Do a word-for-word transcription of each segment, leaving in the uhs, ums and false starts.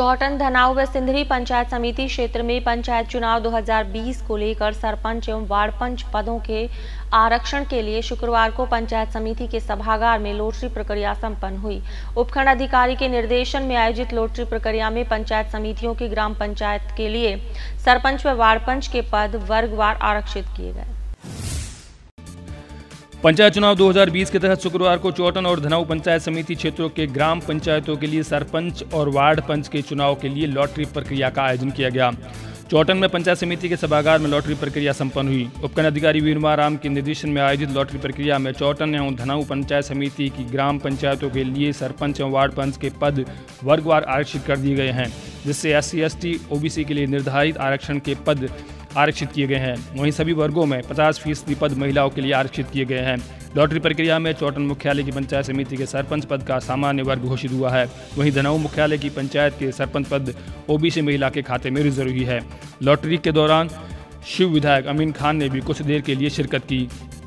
चौहटन, धनाऊ व सिंधरी पंचायत समिति क्षेत्र में पंचायत चुनाव दो हज़ार बीस को लेकर सरपंच एवं वार्ड पंच पदों के आरक्षण के लिए शुक्रवार को पंचायत समिति के सभागार में लॉटरी प्रक्रिया संपन्न हुई। उपखंड अधिकारी के निर्देशन में आयोजित लॉटरी प्रक्रिया में पंचायत समितियों की ग्राम पंचायत के लिए सरपंच व वार्ड पंच के पद वर्गवार आरक्षित किए गए। पंचायत चुनाव दो हज़ार बीस के तहत शुक्रवार को चौहटन और धनाऊ पंचायत समिति क्षेत्रों के ग्राम पंचायतों के लिए सरपंच और वार्ड पंच के चुनाव के लिए लॉटरी प्रक्रिया का आयोजन किया गया। चौहटन में पंचायत समिति के सभागार में लॉटरी प्रक्रिया संपन्न हुई। उपखंड अधिकारी वीरमाराम के निर्देशन में आयोजित लॉटरी प्रक्रिया में चौहटन एवं धनाऊ पंचायत समिति की ग्राम पंचायतों के लिए सरपंच एवं वार्ड पंच के पद वर्गवार आरक्षित कर दिए गए हैं, जिससे S C S T O B C के लिए निर्धारित आरक्षण के पद आरक्षित किए गए हैं। वहीं सभी वर्गों में पचास फीसदी पद महिलाओं के लिए आरक्षित किए गए हैं। लॉटरी प्रक्रिया में चौहटन मुख्यालय की पंचायत समिति के सरपंच पद का सामान्य वर्ग घोषित हुआ है। वहीं धनाऊ मुख्यालय की पंचायत के सरपंच पद ओबीसी महिला के खाते में रिजर्व हुई है। लॉटरी के दौरान शिव विधायक अमीन खान ने भी कुछ देर के लिए शिरकत की।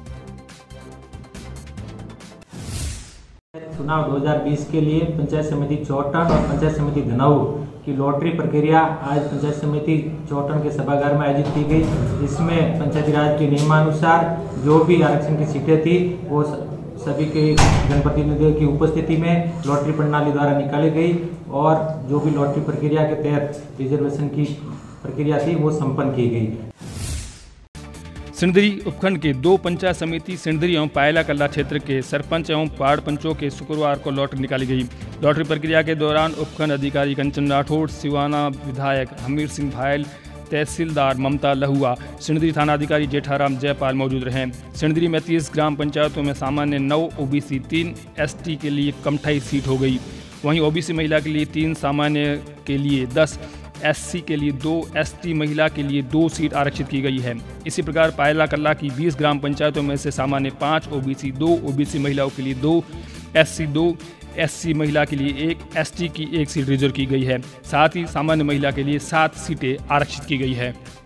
चुनाव दो हज़ार बीस के लिए पंचायत समिति चौहटन और पंचायत समिति धनाऊ की लॉटरी प्रक्रिया आज पंचायत समिति चौहटन के सभागार में आयोजित की गई। इसमें पंचायती राज के नियमानुसार जो भी आरक्षण की सीटें थी वो सभी के जनप्रतिनिधियों की उपस्थिति में लॉटरी प्रणाली द्वारा निकाली गई और जो भी लॉटरी प्रक्रिया के तहत रिजर्वेशन की प्रक्रिया थी वो संपन्न की गई। सिंधरी उपखंड के दो पंचायत समिति सिंधरी एवं पायला कल्ला क्षेत्र के सरपंच एवं वार्ड पंचों के शुक्रवार को लॉटरी निकाली गई। लॉटरी प्रक्रिया के दौरान उपखंड अधिकारी कंचन राठौड़, सिवाना विधायक हमीर सिंह भायल, तहसीलदार ममता लहुआ, सिंधरी थाना अधिकारी जेठाराम जयपाल मौजूद रहे। सिंधरी में तीस ग्राम पंचायतों में सामान्य नौ ओबीसी, तीन एसटी के लिए कमठाई सीट हो गई। वहीं ओबीसी महिला के लिए तीन, सामान्य के लिए दस, एससी के लिए दो, एसटी महिला के लिए दो सीट आरक्षित की गई है। इसी प्रकार पायला कल्ला की बीस ग्राम पंचायतों में से सामान्य पाँच, ओबीसी दो, ओबीसी महिलाओं के लिए दो, एससी दो, एससी महिला के लिए एक, एसटी की एक सीट रिजर्व की गई है। साथ ही सामान्य महिला के लिए सात सीटें आरक्षित की गई है।